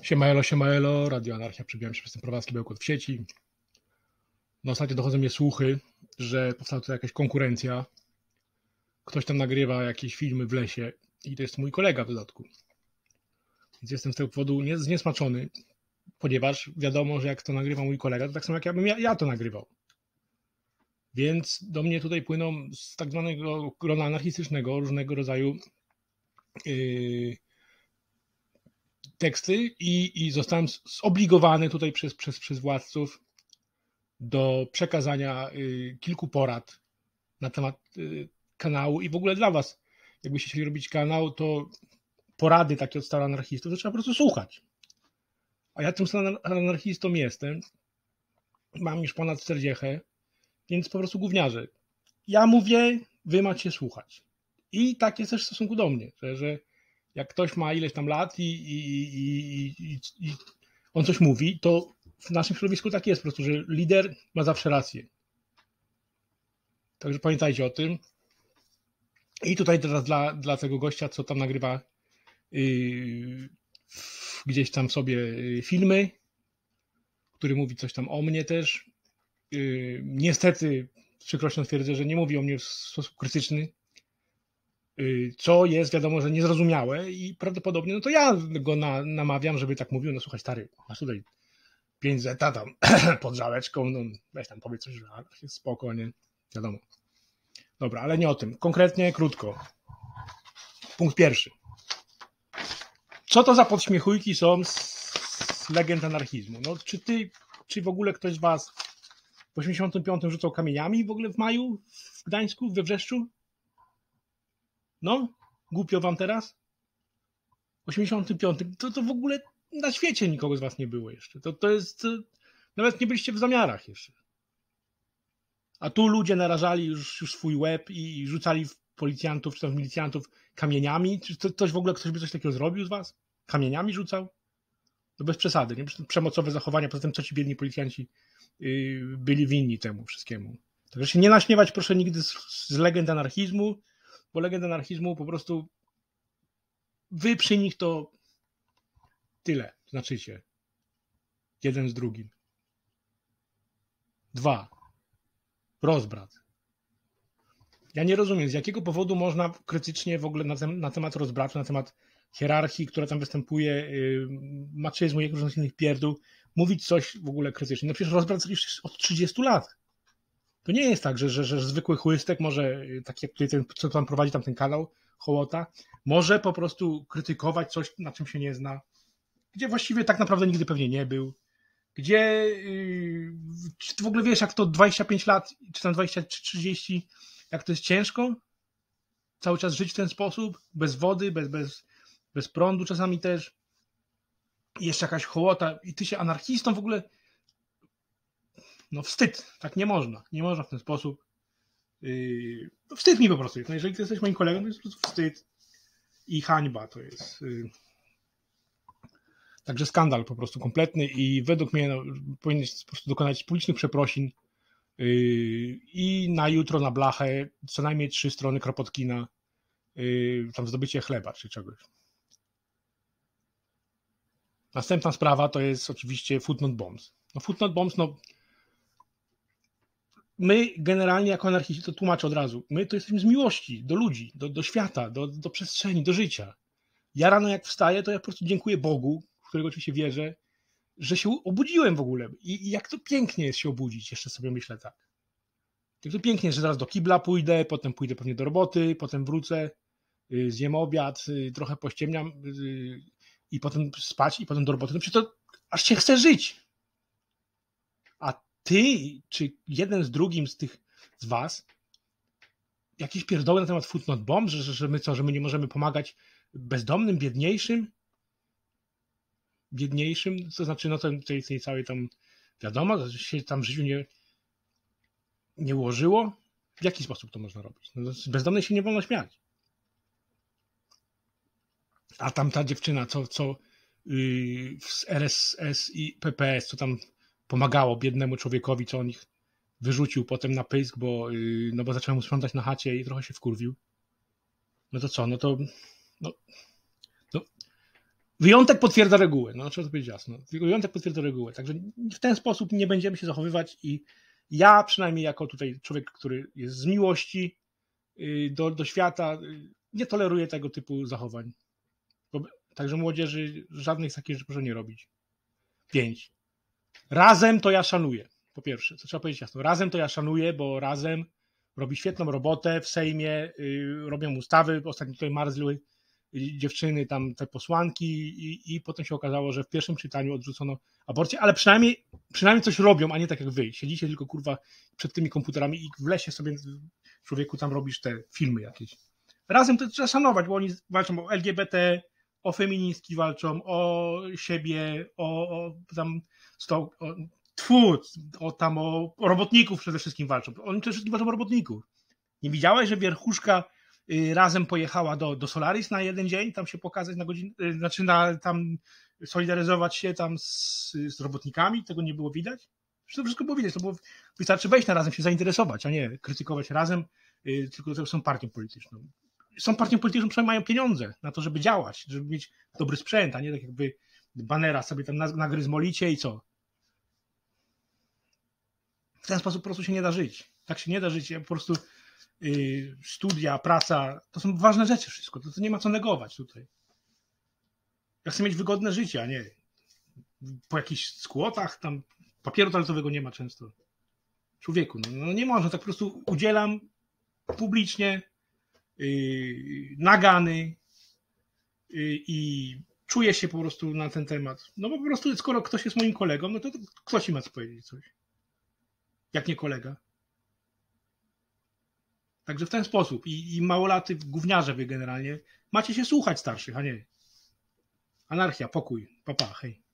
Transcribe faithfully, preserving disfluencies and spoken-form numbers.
Siemaelo, siemaelo, Radio Anarchia, przebijam się przez ten prowadzki bełkot w sieci. No ostatnio dochodzą mnie słuchy, że powstała tutaj jakaś konkurencja. Ktoś tam nagrywa jakieś filmy w lesie i to jest mój kolega w dodatku. Więc jestem z tego powodu zniesmaczony, ponieważ wiadomo, że jak to nagrywa mój kolega, to tak samo jak ja bym ja, ja to nagrywał. Więc do mnie tutaj płyną z tak zwanego grona anarchistycznego różnego rodzaju yy, teksty i, i zostałem zobligowany tutaj przez, przez, przez władców do przekazania y, kilku porad na temat y, kanału i w ogóle dla was, jakbyście chcieli robić kanał, to porady takie od starych anarchistów, to trzeba po prostu słuchać. A ja tym starym anarchistą jestem, mam już ponad czterdzieści, więc po prostu gówniarze. Ja mówię, wy macie słuchać. I tak jest też w stosunku do mnie, że, że jak ktoś ma ileś tam lat i, i, i, i, i on coś mówi, to w naszym środowisku tak jest po prostu, że lider ma zawsze rację. Także pamiętajcie o tym. I tutaj teraz dla, dla tego gościa, co tam nagrywa yy, gdzieś tam sobie filmy, który mówi coś tam o mnie też. Yy, niestety z przykrością twierdzę, że nie mówi o mnie w sposób krytyczny, yy, co jest wiadomo, że niezrozumiałe i prawdopodobnie no to ja go na, namawiam, żeby tak mówił. No słuchaj stary, masz tutaj pięć zeta tam pod żałeczką, no weź tam powiedz coś, że jest spoko, nie? Wiadomo. Dobra, ale nie o tym. Konkretnie, krótko. Punkt pierwszy. Co to za podśmiechujki są z, z legend anarchizmu? No, czy ty, czy w ogóle ktoś z was w osiemdziesiątym piątym rzucał kamieniami w ogóle w maju w Gdańsku, we Wrzeszczu? No? Głupio wam teraz? W osiemdziesiątym piątym to, to w ogóle na świecie nikogo z was nie było jeszcze. To, to jest... To, nawet nie byliście w zamiarach jeszcze. A tu ludzie narażali już, już swój łeb i rzucali w policjantów czy tam w milicjantów kamieniami. Czy to, ktoś w ogóle ktoś by coś takiego zrobił z was? Kamieniami rzucał? No bez przesady, nie? Przemocowe zachowania, poza tym co ci biedni policjanci yy, byli winni temu wszystkiemu. Także się nie naśmiewać proszę nigdy z, z legend anarchizmu, bo legend anarchizmu po prostu wy przy nich to tyle znaczycie. Jeden z drugim. Dwa. Rozbrat. Ja nie rozumiem, z jakiego powodu można krytycznie w ogóle na, tem- na temat rozbratu, na temat hierarchii, która tam występuje, yy, maczyzmu i różnych innych pierdół, mówić coś w ogóle krytycznie. No przecież rozbrat już od trzydziestu lat. To nie jest tak, że, że, że zwykły chłystek może, tak jak tutaj ten, co tam prowadzi tam ten kanał, Hołota, może po prostu krytykować coś, na czym się nie zna, gdzie właściwie tak naprawdę nigdy pewnie nie był, gdzie yy, czy ty w ogóle wiesz, jak to dwadzieścia pięć lat, czy tam dwadzieścia czy trzydzieści, jak to jest ciężko cały czas żyć w ten sposób, bez wody, bez, bez, bez prądu czasami też, i jeszcze jakaś hołota i ty się anarchistą w ogóle, no wstyd, tak nie można, nie można w ten sposób, yy, no wstyd mi po prostu jest, no jeżeli ty jesteś moim kolegą, to jest po prostu wstyd i hańba to jest, yy. Także skandal po prostu kompletny i według mnie no, powinien po prostu dokonać publicznych przeprosin yy, i na jutro na blachę co najmniej trzy strony Kropotkina, yy, tam zdobycie chleba czy czegoś. Następna sprawa to jest oczywiście Footnote Bombs. No Footnote Bombs, no my generalnie jako anarchiści, to tłumaczę od razu, my to jesteśmy z miłości do ludzi, do, do świata, do, do przestrzeni, do życia. Ja rano jak wstaję, to ja po prostu dziękuję Bogu, w którego oczywiście wierzę, że się obudziłem w ogóle. I, i jak to pięknie jest się obudzić, jeszcze sobie myślę tak. Jak to pięknie jest, że zaraz do kibla pójdę, potem pójdę pewnie do roboty, potem wrócę, yy, zjem obiad, yy, trochę pościemniam yy, i potem spać i potem do roboty. No przecież to aż się chce żyć. A ty, czy jeden z drugim z tych z was, jakieś pierdoły na temat Footnote Bomb, że, że, że my co, że my nie możemy pomagać bezdomnym, biedniejszym? Biedniejszym, to znaczy no tej, tej, tej całej tam wiadomo, że się tam w życiu nie, nie ułożyło. W jaki sposób to można robić? No, z bezdomnej się nie wolno śmiać. A tam ta dziewczyna, co, co yy, z R S S i P P S, co tam pomagało biednemu człowiekowi, co on ich wyrzucił potem na pysk, bo, yy, no bo zacząłem mu sprzątać na chacie i trochę się wkurwił. No to co? No to no, no, Wyjątek potwierdza regułę, no trzeba to powiedzieć jasno. Wyjątek potwierdza regułę, także w ten sposób nie będziemy się zachowywać i ja przynajmniej jako tutaj człowiek, który jest z miłości do, do świata, nie toleruję tego typu zachowań. Także młodzieży żadnych takich rzeczy proszę nie robić. Pięć. Razem to ja szanuję. Po pierwsze, co trzeba powiedzieć jasno. Razem to ja szanuję, bo razem robi świetną robotę w Sejmie, yy, robią ustawy, ostatnio tutaj marzły dziewczyny, tam te posłanki i, i potem się okazało, że w pierwszym czytaniu odrzucono aborcję, ale przynajmniej, przynajmniej coś robią, a nie tak jak wy. Siedzicie tylko kurwa przed tymi komputerami i w lesie sobie człowieku tam robisz te filmy jakieś. Razem to trzeba szanować, bo oni walczą o L G B T, o feministki walczą, o siebie, o, o tam sto, o, tfu, o tam o, o robotników przede wszystkim walczą. Oni przede wszystkim walczą o robotników. Nie widziałeś, że wierchuszka y, razem pojechała do, do Solaris na jeden dzień, tam się pokazać na godzinę, y, znaczy na, tam solidaryzować się tam z, z robotnikami? Tego nie było widać? To wszystko było widać, to było, wystarczy wejść na Razem, się zainteresować, a nie krytykować Razem, y, tylko to są partią polityczną. Są partią polityczną, przynajmniej mają pieniądze na to, żeby działać, żeby mieć dobry sprzęt, a nie tak jakby banera sobie tam nagryzmolicie i co? W ten sposób po prostu się nie da żyć. Tak się nie da żyć. Po prostu yy, studia, praca, to są ważne rzeczy wszystko. To, to nie ma co negować tutaj. Ja chcę mieć wygodne życie, a nie po jakichś skłotach, tam papieru toaletowego nie ma często. Człowieku, no, no nie można, tak po prostu udzielam publicznie Yy, nagany yy, i czuję się po prostu na ten temat. No bo po prostu skoro ktoś jest moim kolegą, no to, to kto ci ma co powiedzieć coś? Jak nie kolega? Także w ten sposób. I, i małolaty gówniarze wy generalnie macie się słuchać starszych, a nie. Anarchia, pokój, papa, hej.